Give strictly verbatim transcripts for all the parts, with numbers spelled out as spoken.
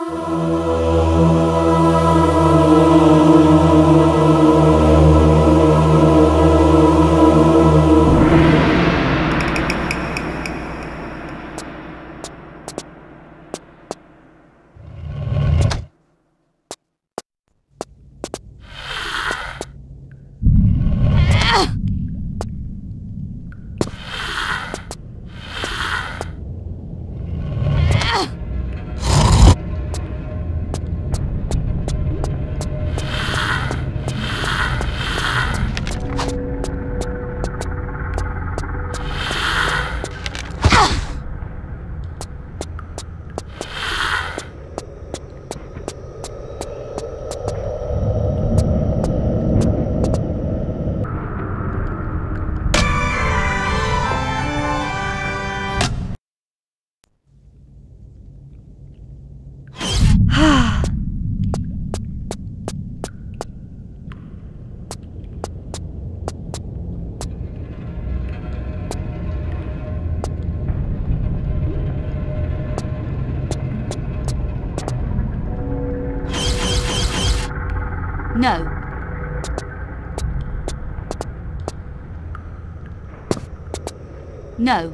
No. No.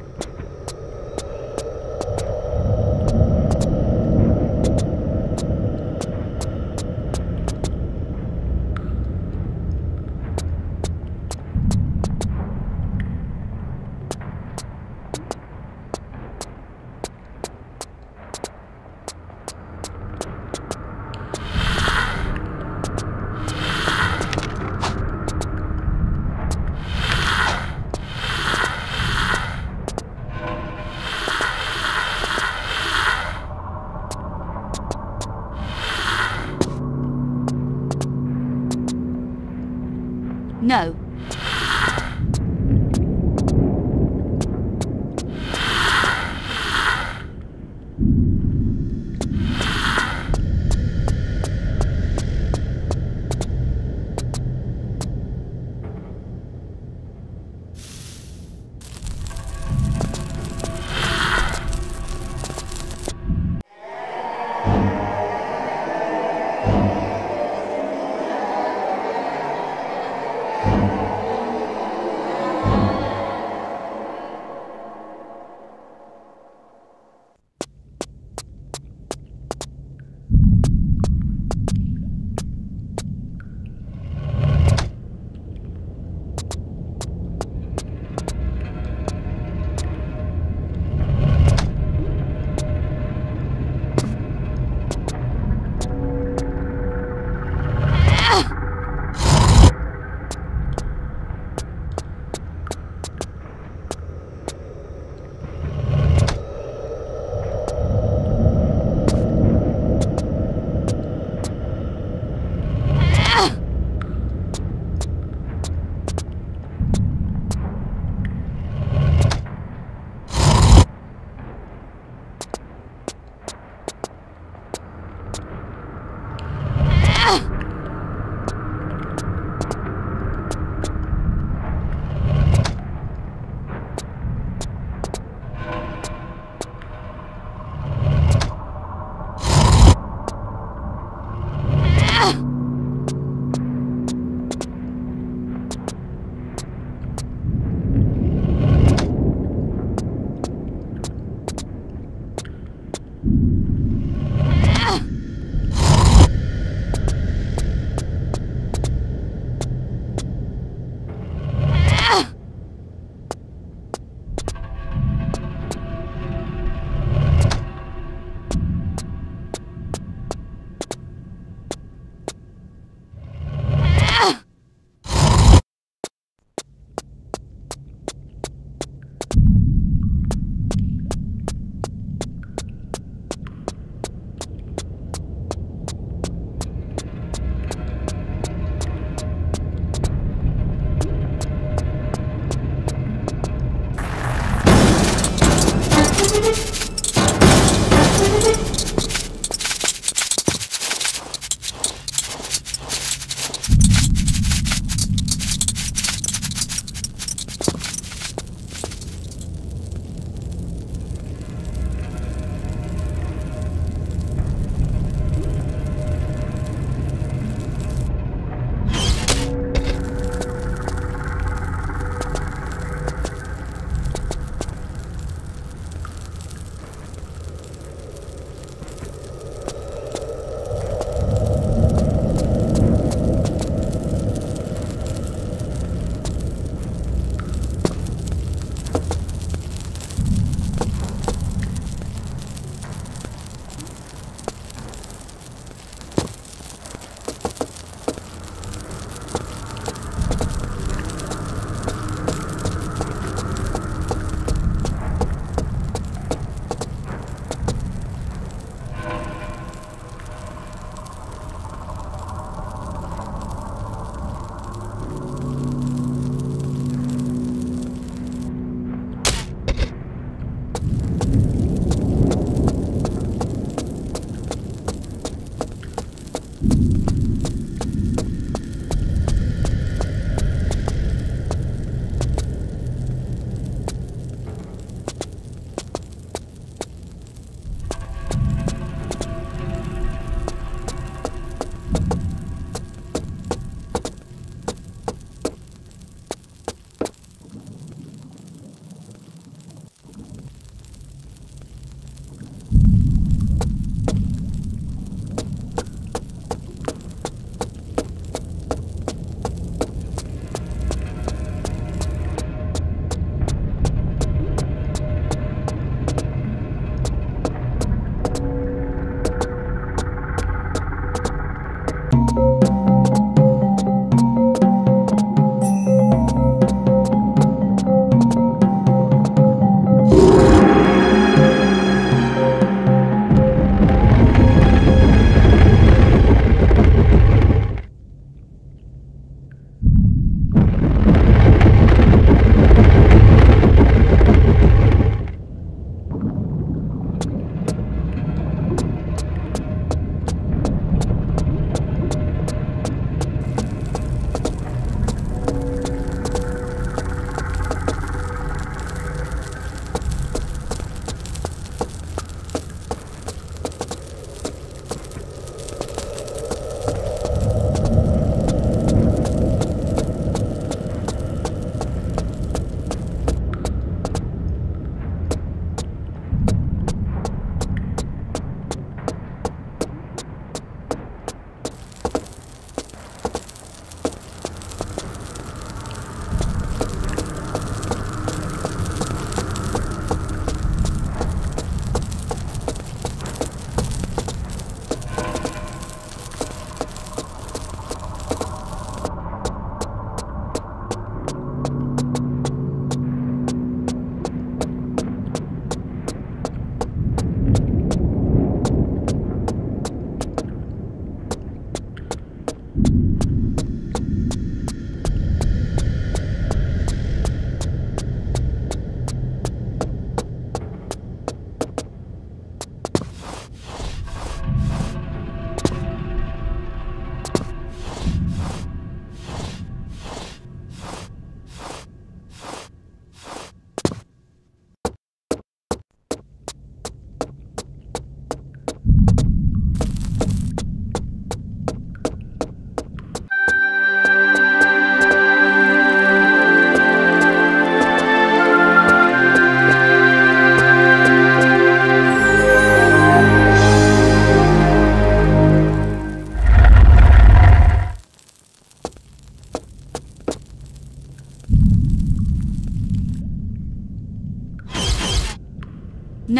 No.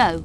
No.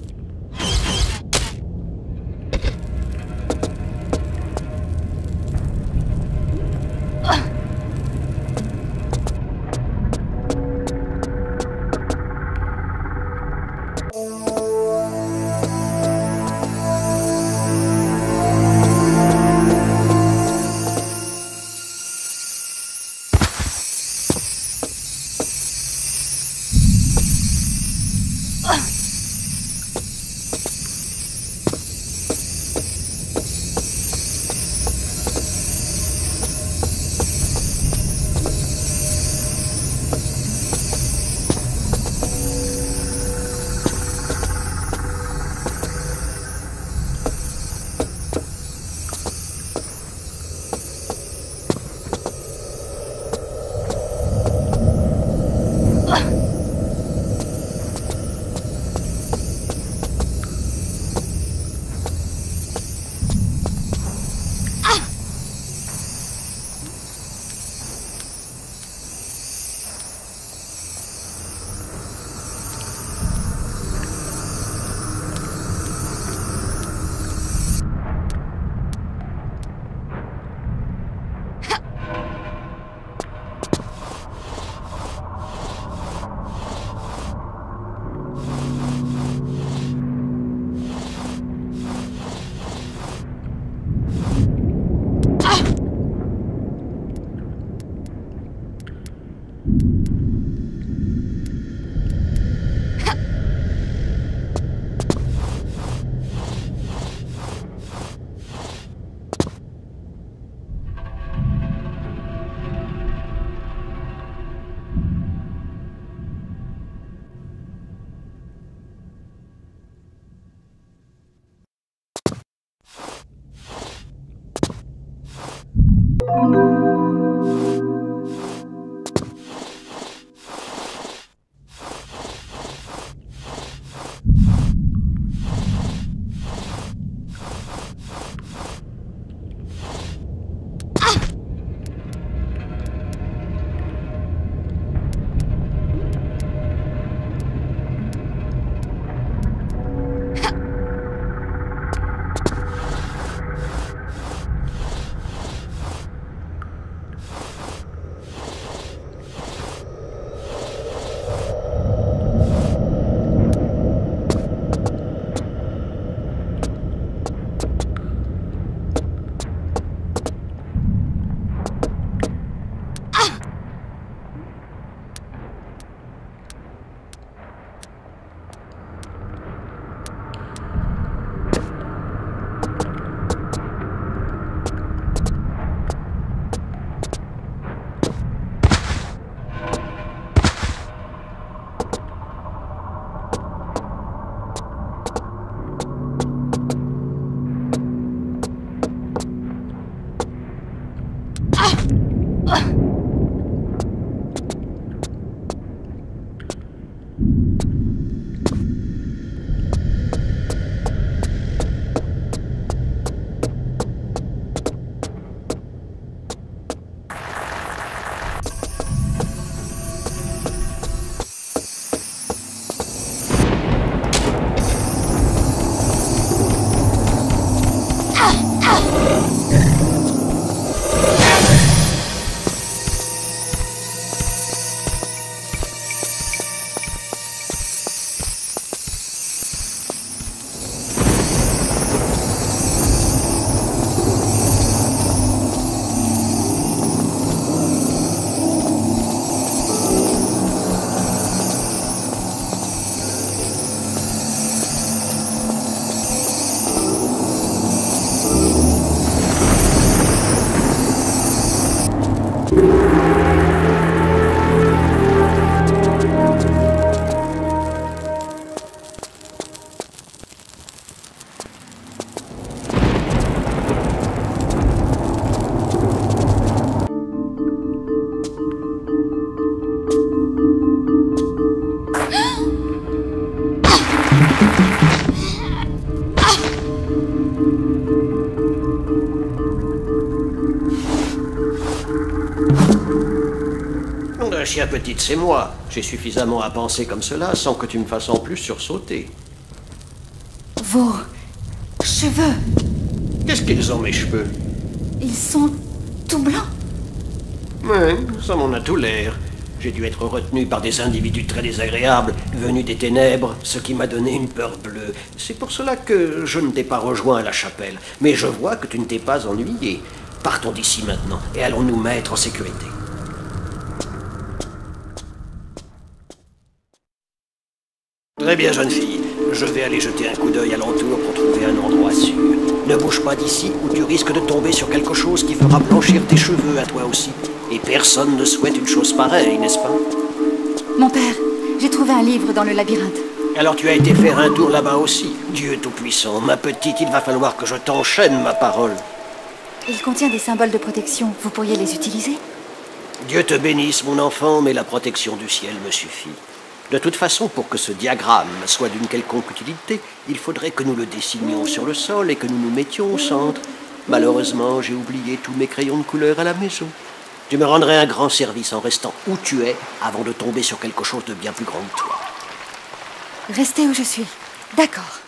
Chien petite, c'est moi. J'ai suffisamment à penser comme cela sans que tu me fasses en plus sursauter. Vos cheveux, Qu'est-ce qu'ils ont, mes cheveux? ils sont tout blancs. Ouais, ça m'en a tout l'air. J'ai dû être retenu par des individus très désagréables, venus des ténèbres, ce qui m'a donné une peur bleue. C'est pour cela que je ne t'ai pas rejoint à la chapelle. Mais je vois que tu ne t'es pas ennuyé. Partons d'ici maintenant, et allons nous mettre en sécurité. Très bien, jeune fille. Je vais aller jeter un coup d'œil alentour pour trouver un endroit sûr. Ne bouge pas d'ici ou tu risques de tomber sur quelque chose qui fera blanchir tes cheveux à toi aussi. Et personne ne souhaite une chose pareille, n'est-ce pas? Mon père, j'ai trouvé un livre dans le labyrinthe. Alors tu as été faire un tour là-bas aussi. Dieu Tout-Puissant, ma petite, il va falloir que je t'enchaîne ma parole. Il contient des symboles de protection. Vous pourriez les utiliser? Dieu te bénisse, mon enfant, mais la protection du ciel me suffit. De toute façon, pour que ce diagramme soit d'une quelconque utilité, il faudrait que nous le dessinions sur le sol et que nous nous mettions au centre. Malheureusement, j'ai oublié tous mes crayons de couleur à la maison. Tu me rendrais un grand service en restant où tu es avant de tomber sur quelque chose de bien plus grand que toi. Restez où je suis. D'accord.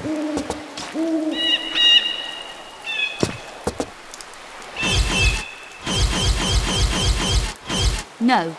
No.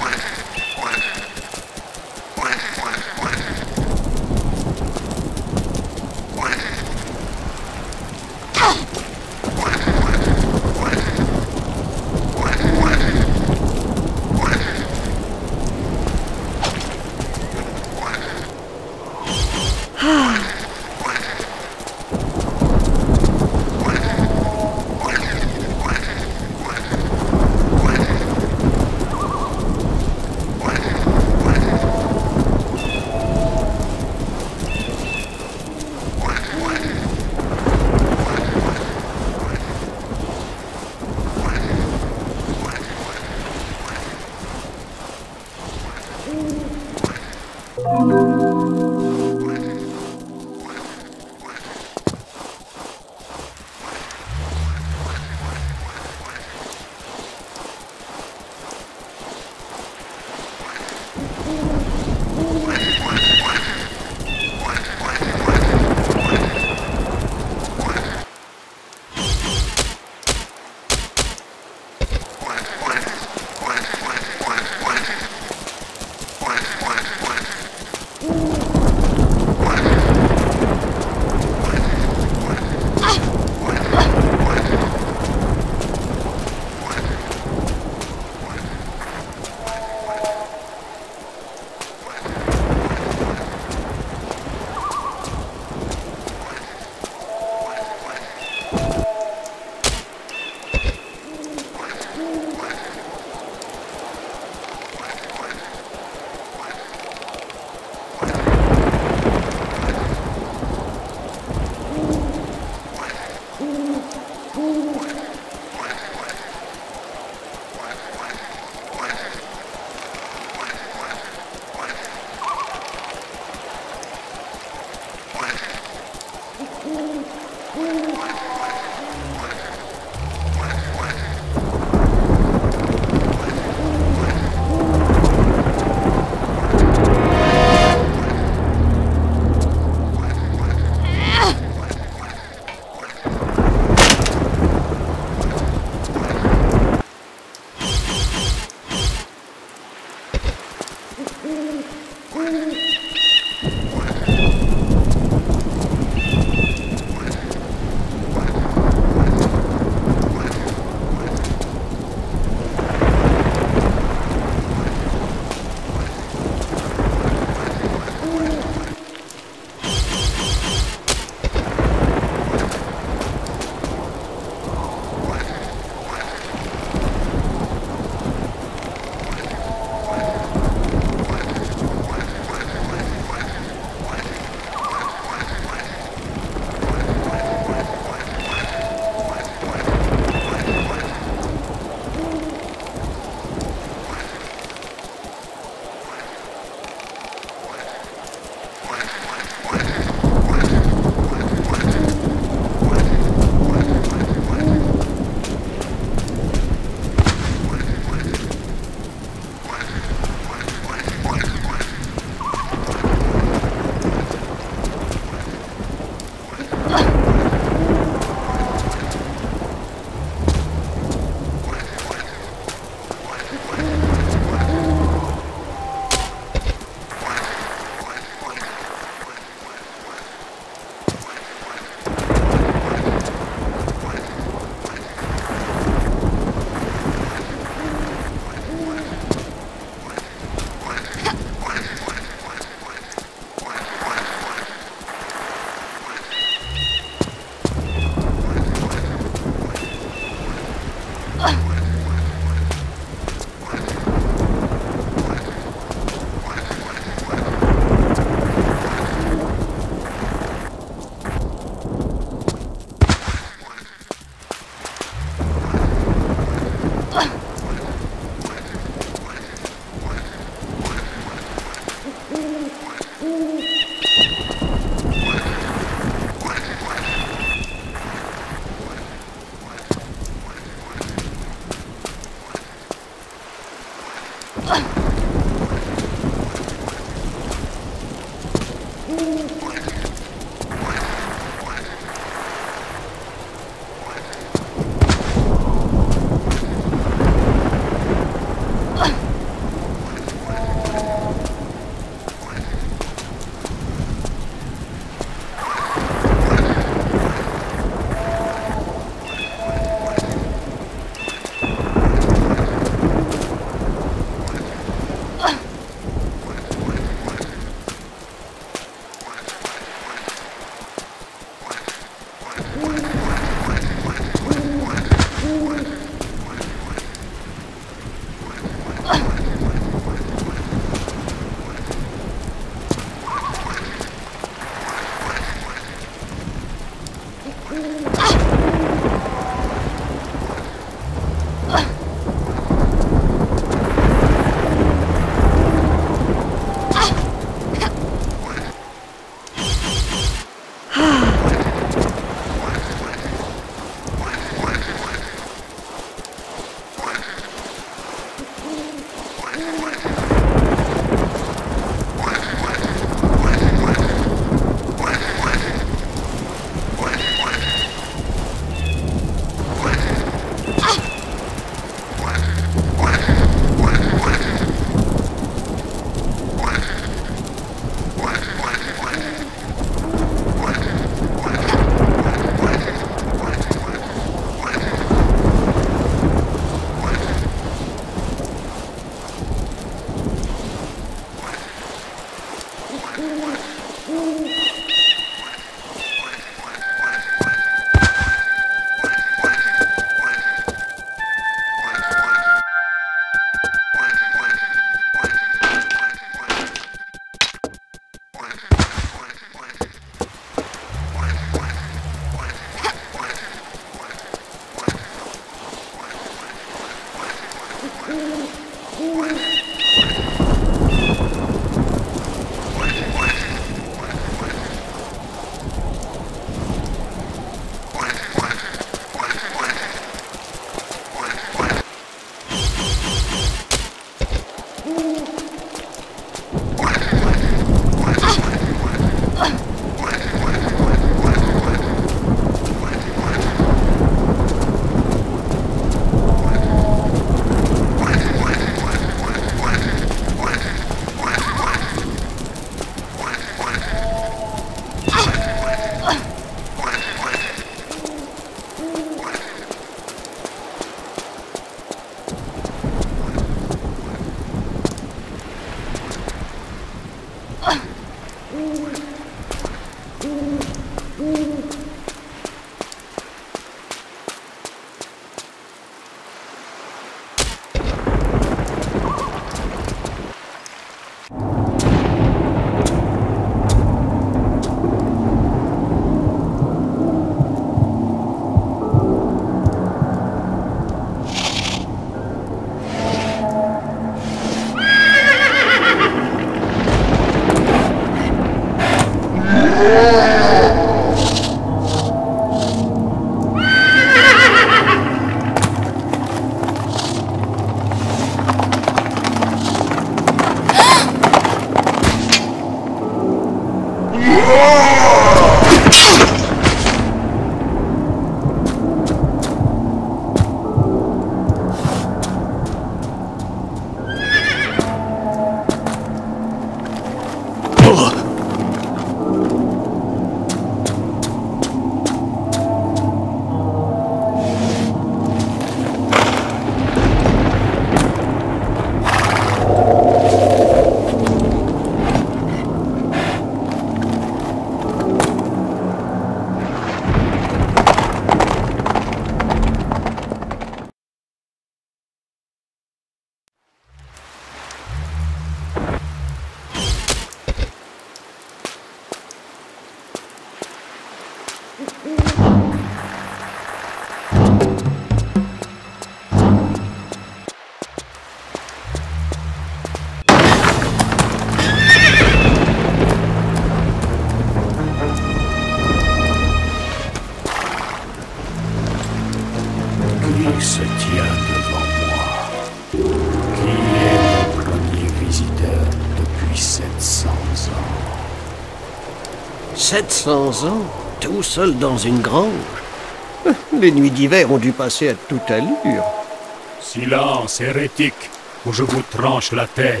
sept cents ans, tout seul dans une grange. Les nuits d'hiver ont dû passer à toute allure. Silence, hérétique, ou je vous tranche la tête.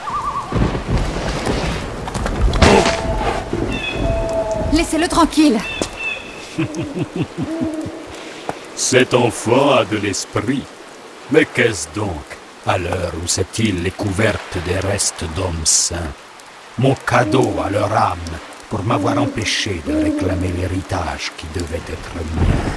Laissez-le tranquille. Cet enfant a de l'esprit. Mais qu'est-ce donc, à l'heure où cette île est couverte des restes d'hommes saints? Mon cadeau à leur âme, pour m'avoir empêché de réclamer l'héritage qui devait être mien.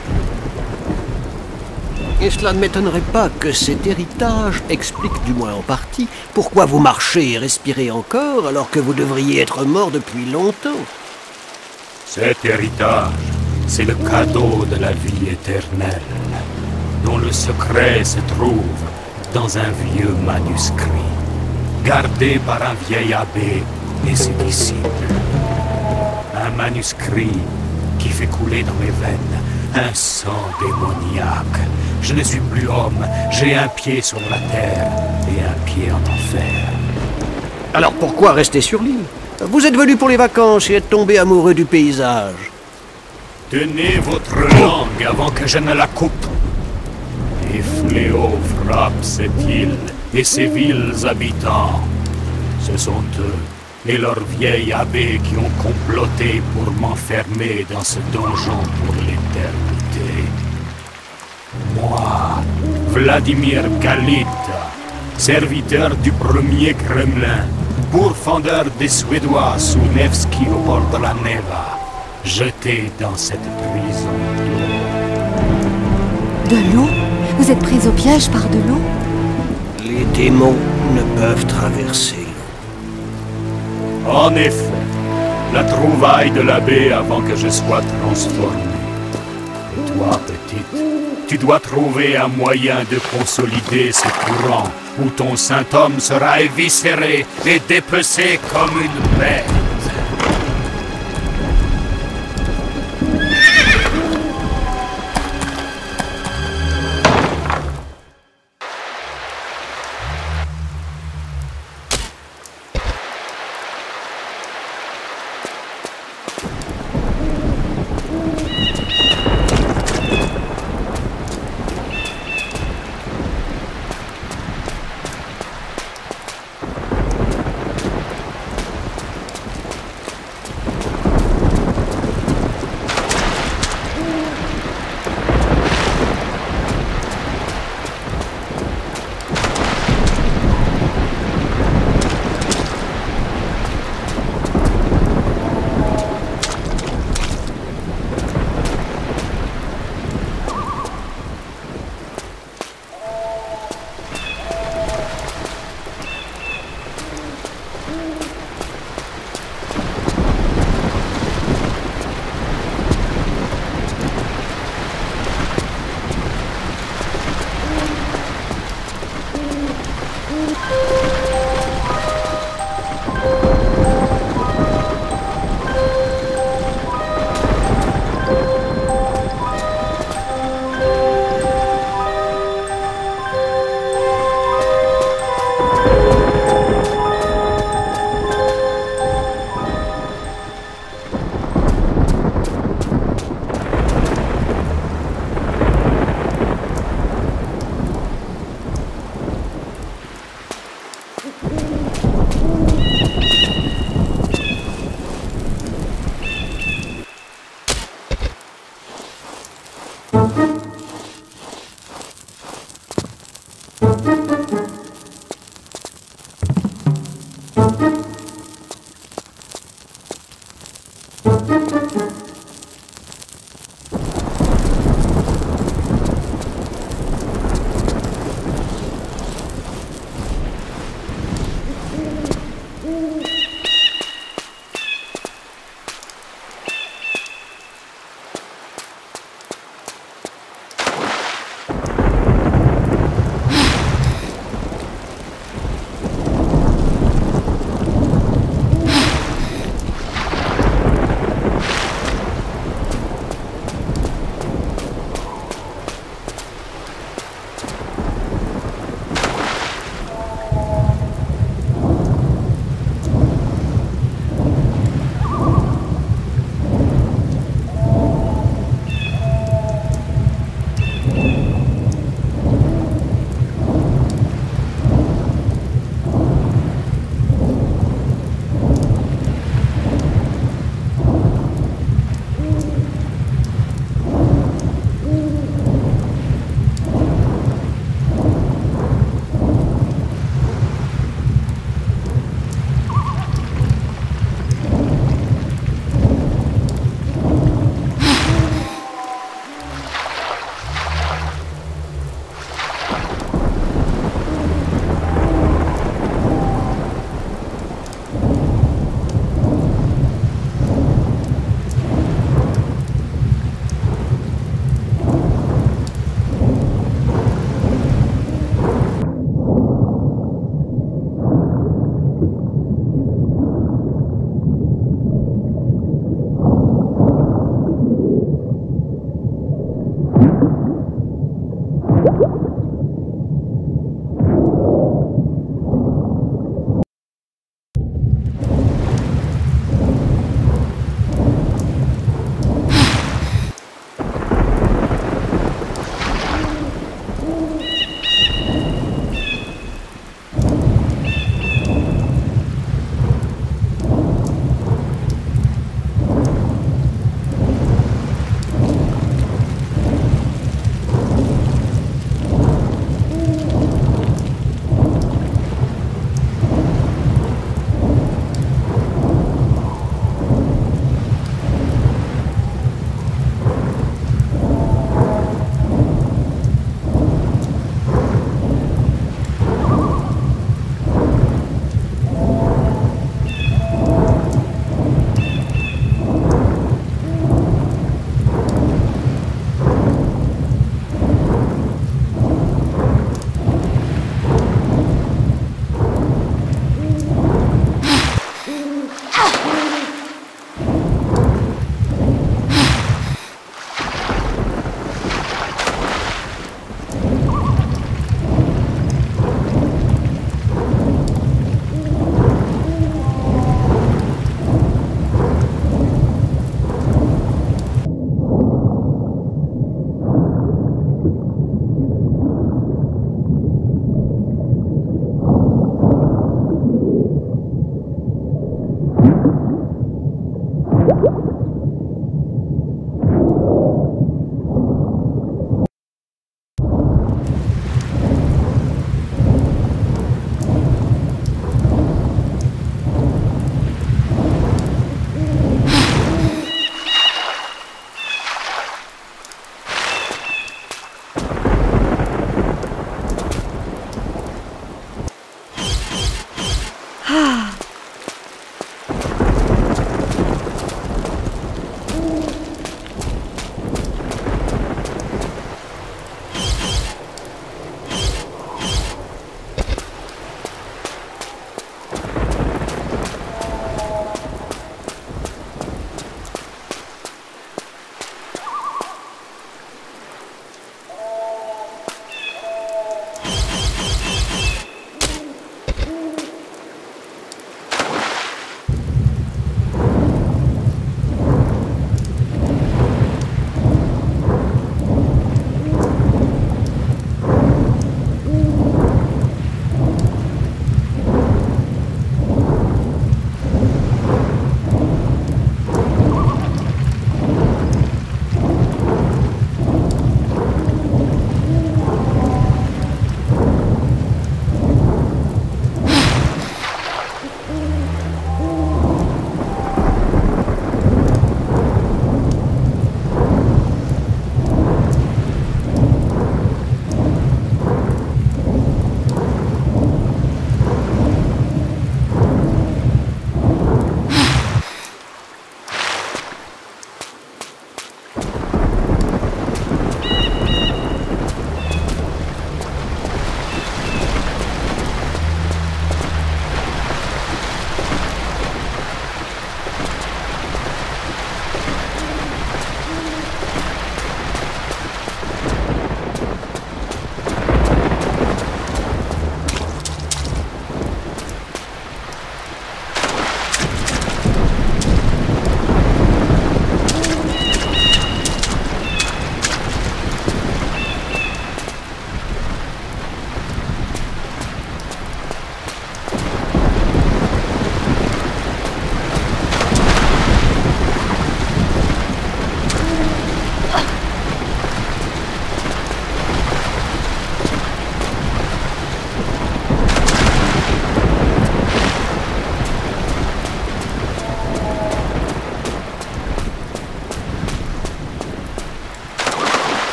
Et cela ne m'étonnerait pas que cet héritage explique, du moins en partie, pourquoi vous marchez et respirez encore alors que vous devriez être mort depuis longtemps. Cet héritage, c'est le cadeau de la vie éternelle, dont le secret se trouve dans un vieux manuscrit, gardé par un vieil abbé et ses disciples. Un manuscrit qui fait couler dans mes veines un sang démoniaque. Je ne suis plus homme, j'ai un pied sur la terre et un pied en enfer. Alors pourquoi rester sur l'île? Vous êtes venu pour les vacances et êtes tombé amoureux du paysage. Tenez votre langue avant que je ne la coupe. Les fléaux frappent cette île et ses villes habitants. Ce sont eux et leur vieil abbé qui ont comploté pour m'enfermer dans ce donjon pour l'éternité. Moi, Vladimir Galita, serviteur du premier Kremlin, pourfendeur des Suédois sous Nevski au bord de la Neva, jeté dans cette prison d'eau. De l'eau? Vous êtes pris au piège par de l'eau? Les démons ne peuvent traverser l'eau. En effet, la trouvaille de l'abbé avant que je sois transformé. Et toi, petite, tu dois trouver un moyen de consolider ce courant où ton saint homme sera éviscéré et dépecé comme une bête.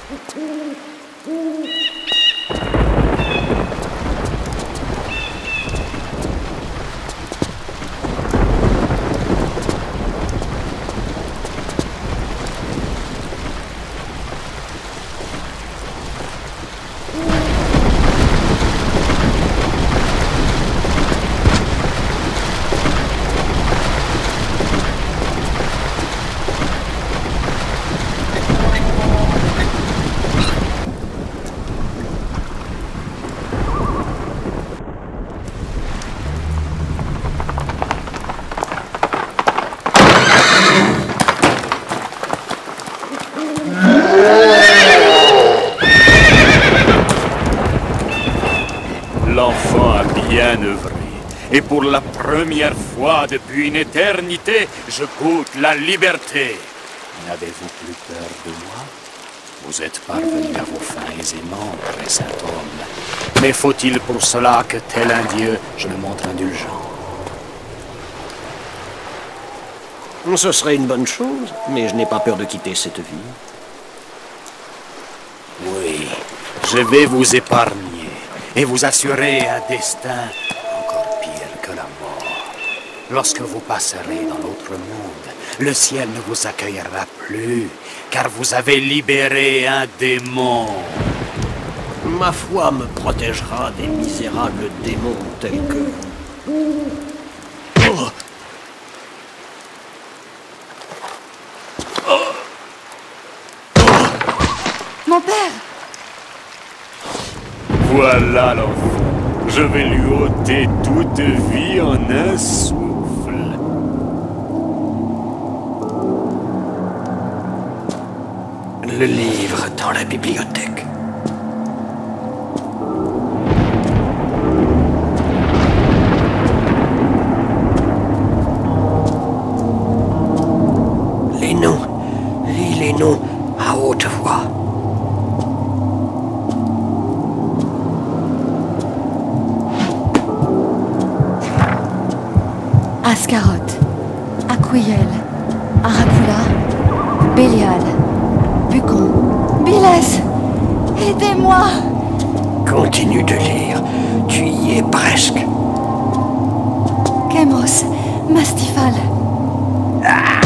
L'enfant a bien œuvré. Et pour la première fois depuis une éternité, je goûte la liberté. N'avez-vous plus peur de moi? Vous êtes parvenu à vos fins aisément, très saint homme. Mais faut-il pour cela que, tel un dieu, je me montre indulgent? Ce serait une bonne chose, mais je n'ai pas peur de quitter cette vie. Oui, je vais vous épargner et vous assurer un destin encore pire que la mort. Lorsque vous passerez dans l'autre monde, le ciel ne vous accueillera plus, car vous avez libéré un démon. Ma foi me protégera des misérables démons tels que... Oh. Mon père! Voilà l'enfant. Je vais lui ôter toute vie en un souffle. Le livre dans la bibliothèque. Les noms. Lis les noms à haute voix. Ascaroth, Aquriel, Aracula, Bélial, Bucon, Bilès, aidez-moi! Continue de lire, tu y es presque. Chemos, Mastifal. Ah.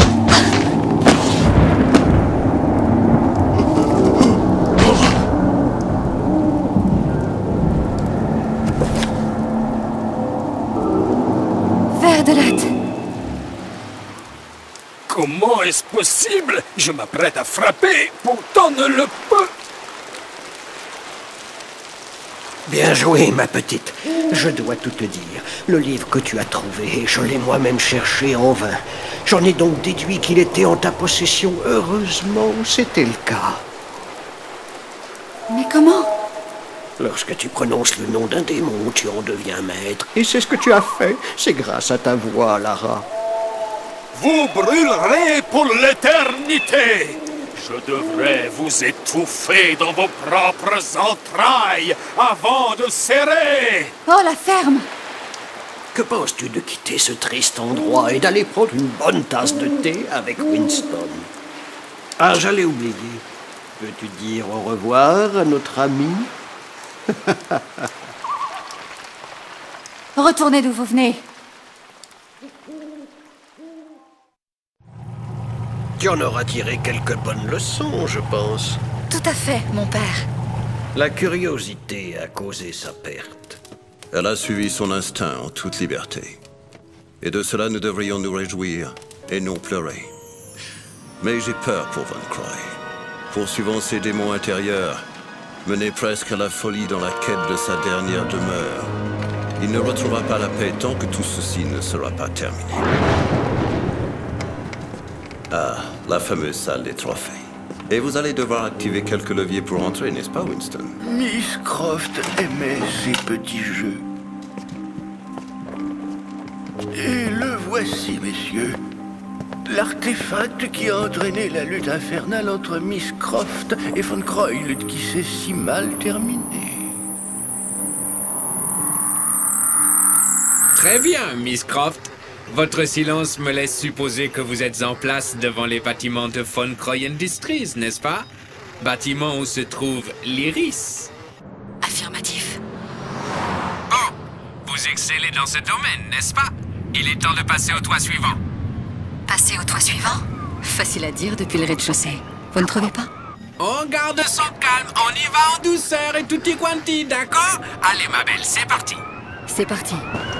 Verdelette. Comment est-ce possible? Je m'apprête à frapper, pourtant ne le peux. Bien joué, ma petite. Je dois tout te dire. Le livre que tu as trouvé, je l'ai moi-même cherché en vain. J'en ai donc déduit qu'il était en ta possession. Heureusement, c'était le cas. Mais comment? Lorsque tu prononces le nom d'un démon, tu en deviens maître. Et c'est ce que tu as fait. C'est grâce à ta voix, Lara. Vous brûlerez pour l'éternité. Je devrais vous étouffer dans vos propres entrailles avant de serrer. Oh, la ferme! Que penses-tu de quitter ce triste endroit et d'aller prendre une bonne tasse de thé avec Winston? Ah, j'allais oublier. Peux-tu dire au revoir à notre ami? Retournez d'où vous venez. Tu en auras tiré quelques bonnes leçons, je pense. Tout à fait, mon père. La curiosité a causé sa perte. Elle a suivi son instinct en toute liberté. Et de cela, nous devrions nous réjouir et non pleurer. Mais j'ai peur pour Von Croy. Poursuivant ses démons intérieurs, mené presque à la folie dans la quête de sa dernière demeure, il ne retrouvera pas la paix tant que tout ceci ne sera pas terminé. Ah, la fameuse salle des trophées. Et vous allez devoir activer quelques leviers pour entrer, n'est-ce pas, Winston? Miss Croft aimait ces petits jeux. Et le voici, messieurs. L'artefact qui a entraîné la lutte infernale entre Miss Croft et Von Croy, lutte qui s'est si mal terminée. Très bien, Miss Croft. Votre silence me laisse supposer que vous êtes en place devant les bâtiments de Von Croy Industries, n'est-ce pas? Bâtiment où se trouve l'Iris. Affirmatif. Bon, vous excellez dans ce domaine, n'est-ce pas? Il est temps de passer au toit suivant. Passer au toit suivant? Facile à dire depuis le rez-de-chaussée. Vous ne trouvez pas? On garde son calme, on y va en douceur et tutti quanti, d'accord? Allez ma belle, c'est parti. C'est parti.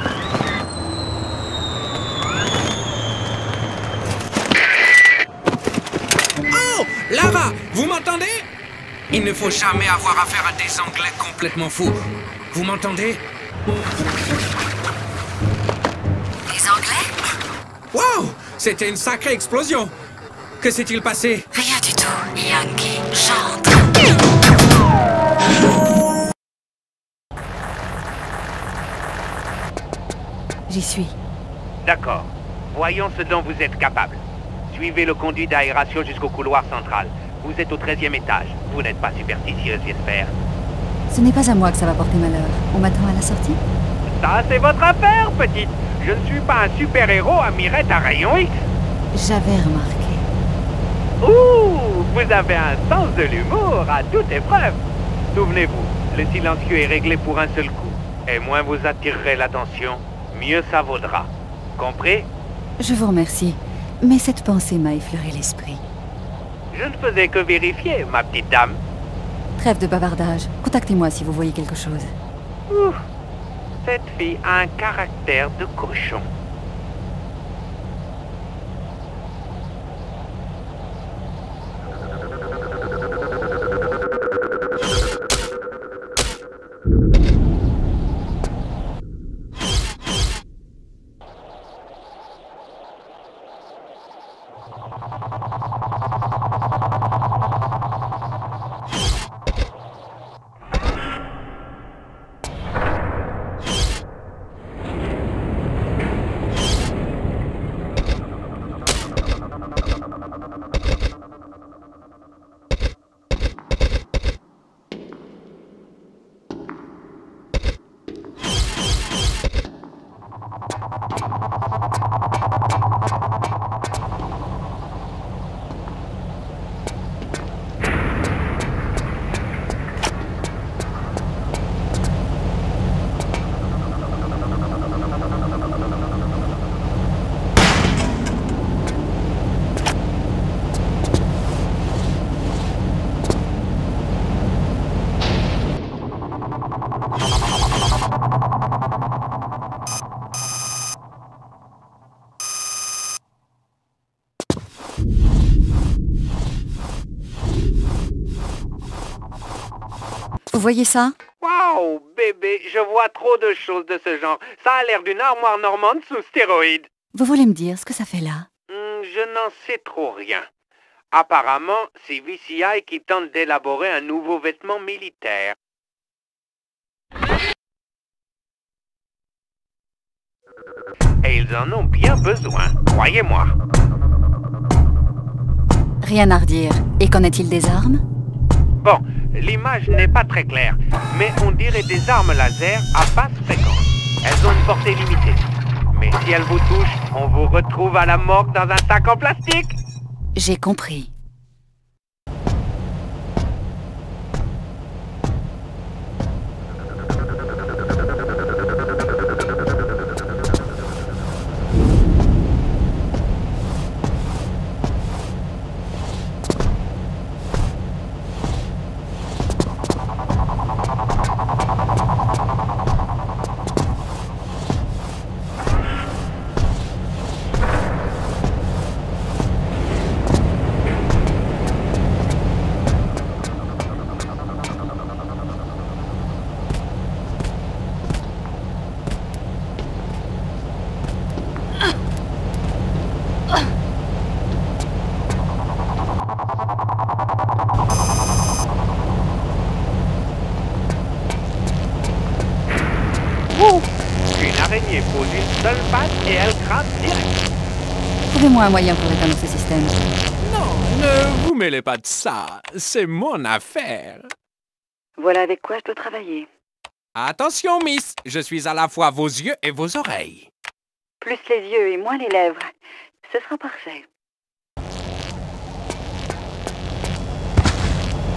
Oh, là-bas, vous m'entendez? Il ne faut jamais avoir affaire à des Anglais complètement fous. Vous m'entendez? Les Anglais? Wow, c'était une sacrée explosion. Que s'est-il passé? Rien du tout. Yankee, chante. J'y suis. D'accord. Voyons ce dont vous êtes capable. Suivez le conduit d'aération jusqu'au couloir central. Vous êtes au treizième étage. Vous n'êtes pas superstitieuse, j'espère. Ce n'est pas à moi que ça va porter malheur. On m'attend à la sortie? Ça, c'est votre affaire, petite. Je ne suis pas un super-héros à mirette à rayon X. J'avais remarqué. Ouh, vous avez un sens de l'humour à toute épreuve. Souvenez-vous, le silencieux est réglé pour un seul coup. Et moins vous attirerez l'attention, mieux ça vaudra. Compris? Je vous remercie, mais cette pensée m'a effleuré l'esprit. Je ne faisais que vérifier, ma petite dame. Trêve de bavardage. Contactez-moi si vous voyez quelque chose. Ouh, cette fille a un caractère de cochon. Vous voyez ça? Waouh, bébé, je vois trop de choses de ce genre. Ça a l'air d'une armoire normande sous stéroïdes. Vous voulez me dire ce que ça fait là? Hmm, je n'en sais trop rien. Apparemment, c'est V C I qui tente d'élaborer un nouveau vêtement militaire. Et ils en ont bien besoin, croyez-moi. Rien à redire. Et qu'en est-il des armes? Bon, l'image n'est pas très claire, mais on dirait des armes laser à basse fréquence. Elles ont une portée limitée. Mais si elles vous touchent, on vous retrouve à la morgue dans un sac en plastique. J'ai compris. Une araignée pose une seule patte et elle crame direct. Trouvez-moi un moyen pour éteindre ce système. Non, ne vous mêlez pas de ça. C'est mon affaire. Voilà avec quoi je peux travailler. Attention, Miss. Je suis à la fois vos yeux et vos oreilles. Plus les yeux et moins les lèvres. Ce sera parfait.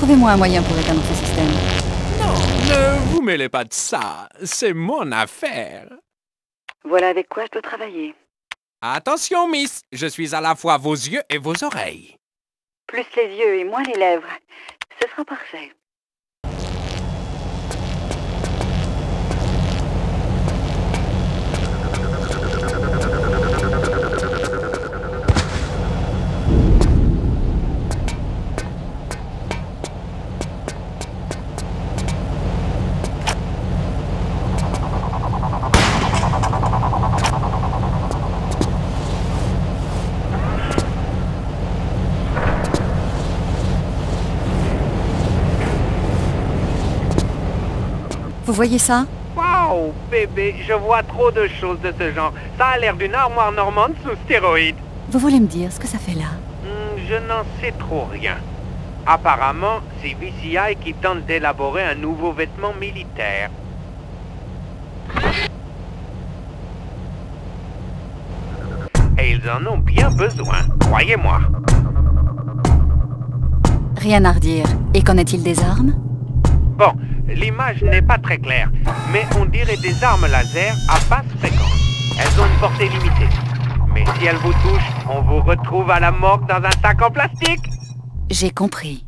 Trouvez-moi un moyen pour éteindre ce système. Non, ne vous mêlez pas de ça. C'est mon affaire. Voilà avec quoi je dois travailler. Attention, Miss. Je suis à la fois vos yeux et vos oreilles. Plus les yeux et moins les lèvres. Ce sera parfait. Vous voyez ça? Waouh, bébé, je vois trop de choses de ce genre. Ça a l'air d'une armoire normande sous stéroïdes. Vous voulez me dire ce que ça fait là? Hmm, je n'en sais trop rien. Apparemment, c'est V C I qui tente d'élaborer un nouveau vêtement militaire. Et ils en ont bien besoin, croyez-moi. Rien à redire. Et qu'en est-il des armes? Bon, l'image n'est pas très claire, mais on dirait des armes laser à basse fréquence. Elles ont une portée limitée. Mais si elles vous touchent, on vous retrouve à la morgue dans un sac en plastique. J'ai compris.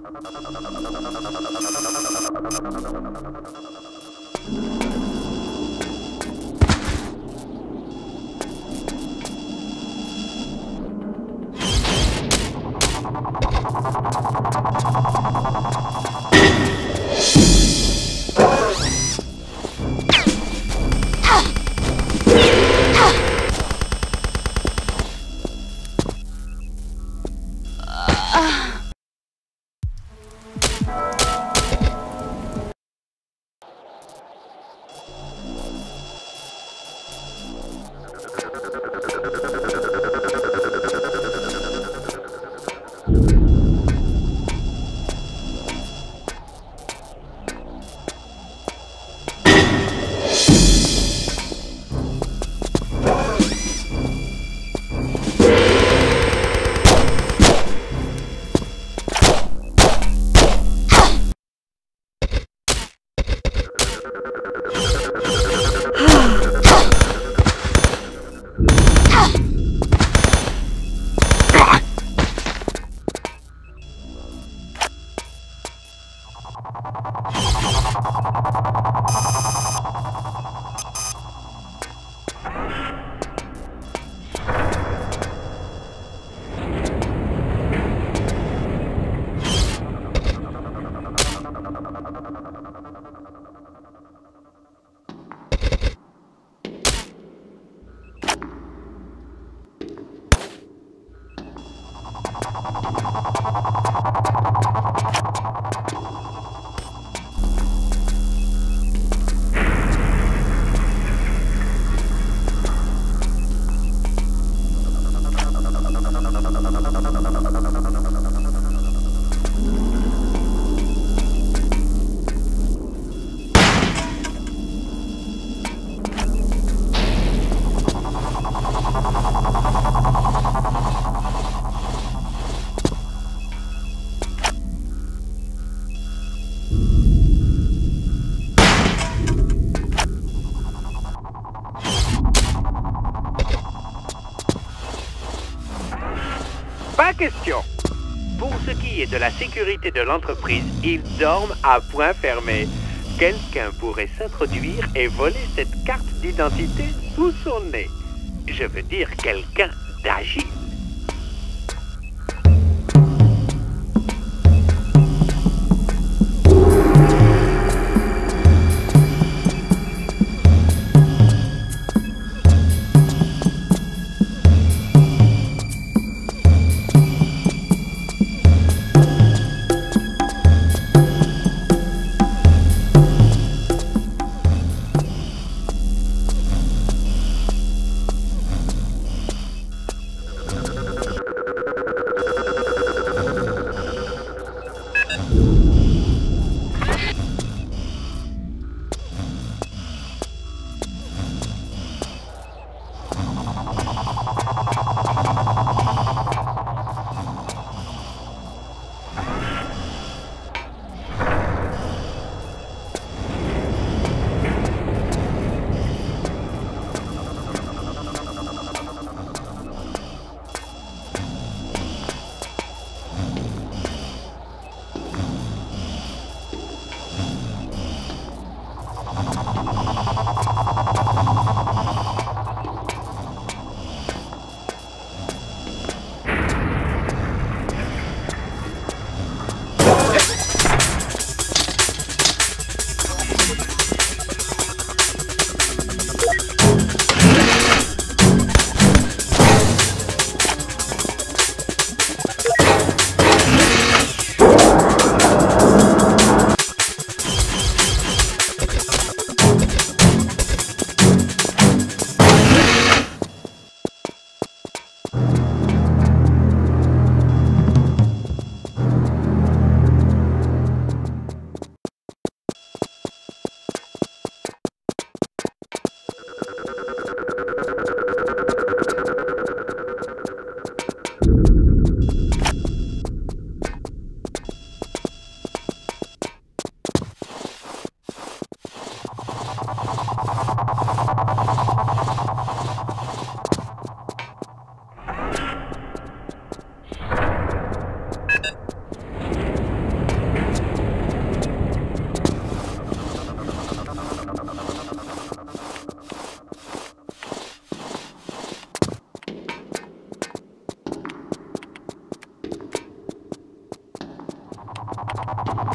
Pas question. Pour ce qui est de la sécurité de l'entreprise, ils dorment à point fermé. Quelqu'un pourrait s'introduire et voler cette carte d'identité sous son nez. Je veux dire quelqu'un d'agile.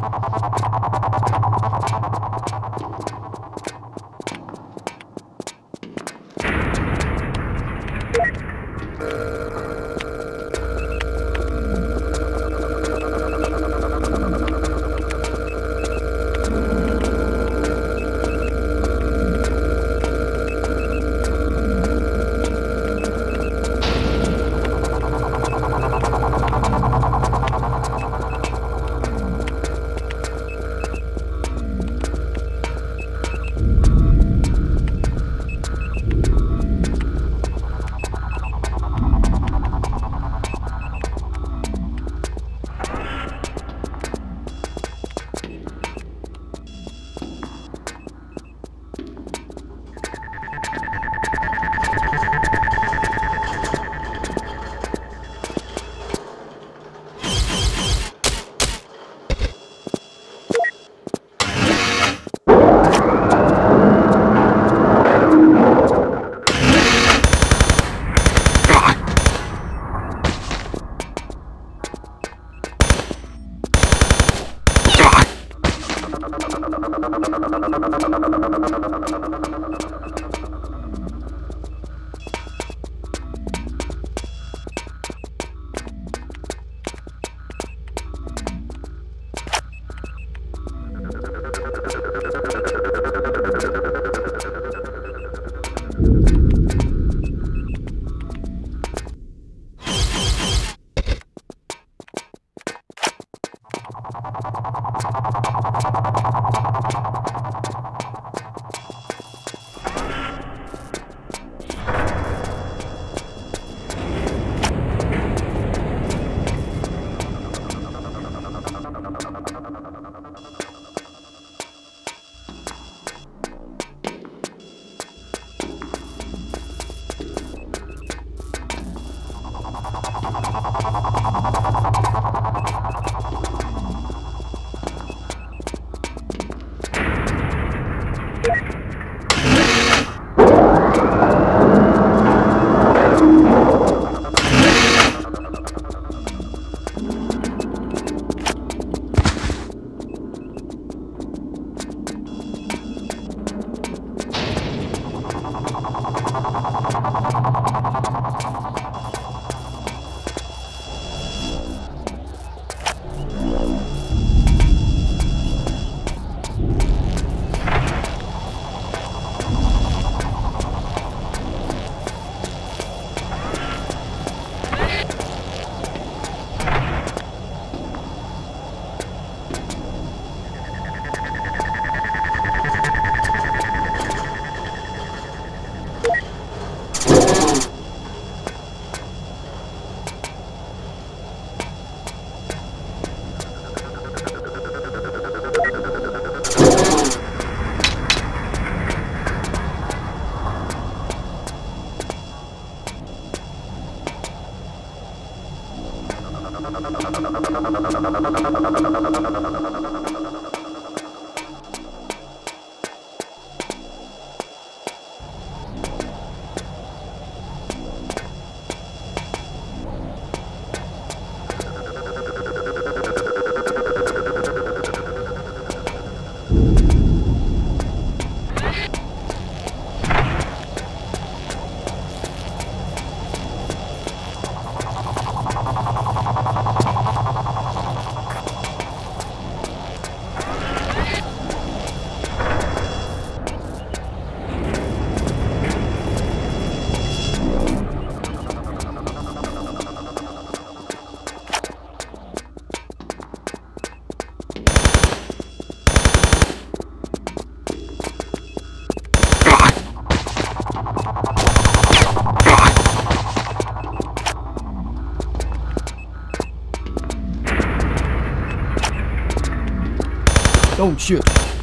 Don't shoot.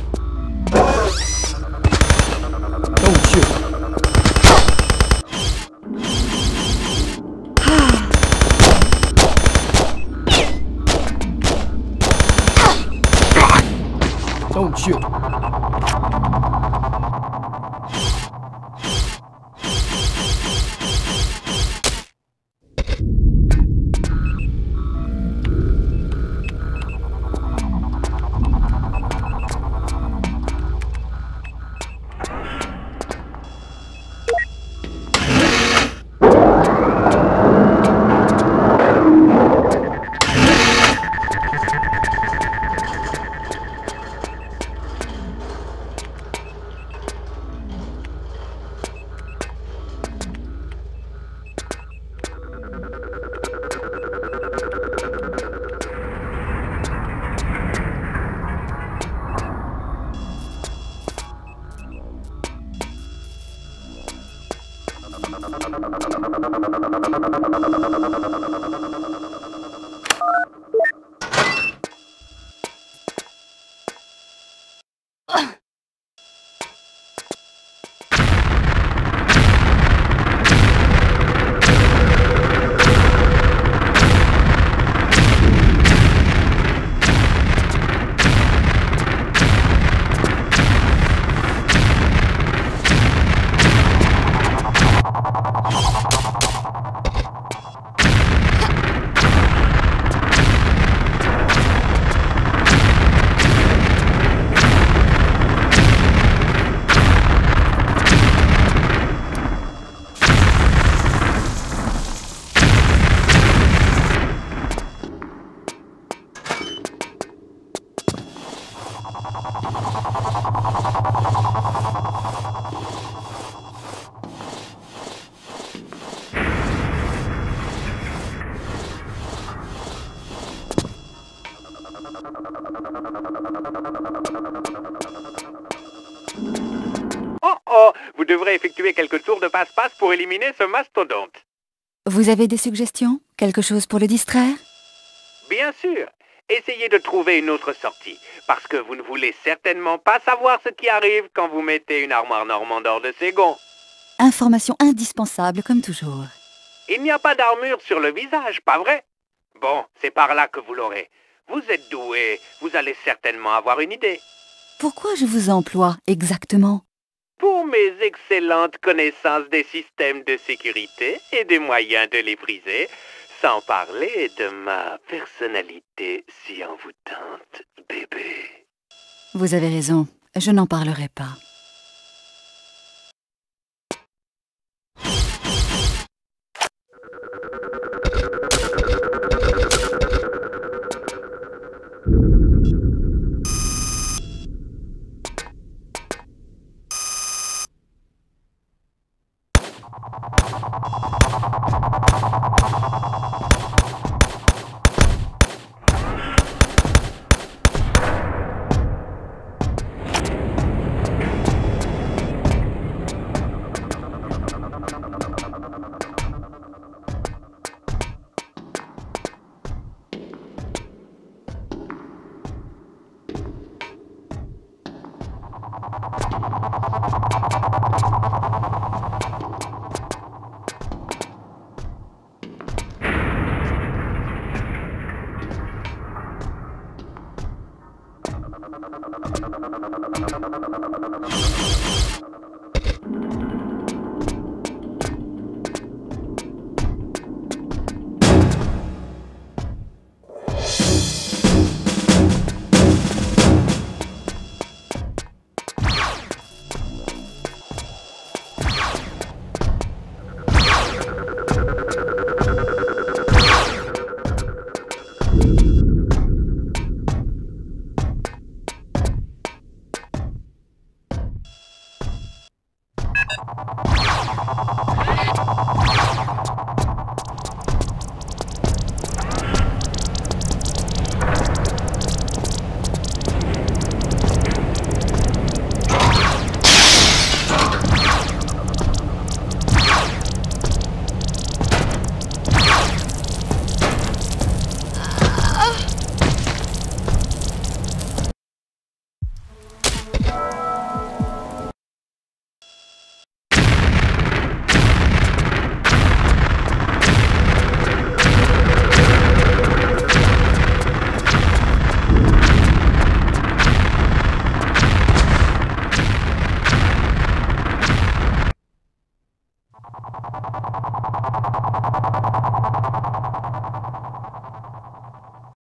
Don't shoot. Don't shoot. Oh oh, vous devrez effectuer quelques tours de passe-passe pour éliminer ce mastodonte. Vous avez des suggestions? Quelque chose pour le distraire? Bien sûr. Essayez de trouver une autre sortie, parce que vous ne voulez certainement pas savoir ce qui arrive quand vous mettez une armoire normande hors de ses gonds. Information indispensable, comme toujours. Il n'y a pas d'armure sur le visage, pas vrai? Bon, c'est par là que vous l'aurez. Vous êtes doué, vous allez certainement avoir une idée. Pourquoi je vous emploie exactement? Pour mes excellentes connaissances des systèmes de sécurité et des moyens de les briser, sans parler de ma personnalité si envoûtante, bébé. Vous avez raison, je n'en parlerai pas. Thank you.